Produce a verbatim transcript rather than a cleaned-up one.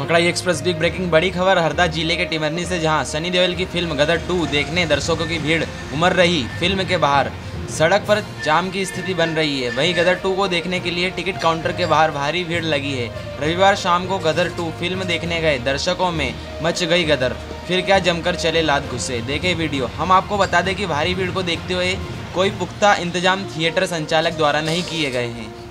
Makdai express big breaking बड़ी खबर हरदा जिले के टिमरनी से, जहां सनी देओल की फिल्म गदर टू देखने दर्शकों की भीड़ उमड़ रही। फिल्म के बाहर सड़क पर जाम की स्थिति बन रही है। वहीं गदर टू को देखने के लिए टिकट काउंटर के बाहर भारी भीड़ लगी है। रविवार शाम को गदर टू फिल्म देखने गए दर्शकों में मच गई गदर। फिर क्या जमकर चले लात गुस्से। देखे वीडियो। हम आपको बता दें कि भारी भीड़ को देखते हुए कोई पुख्ता इंतजाम थिएटर संचालक द्वारा नहीं किए गए हैं।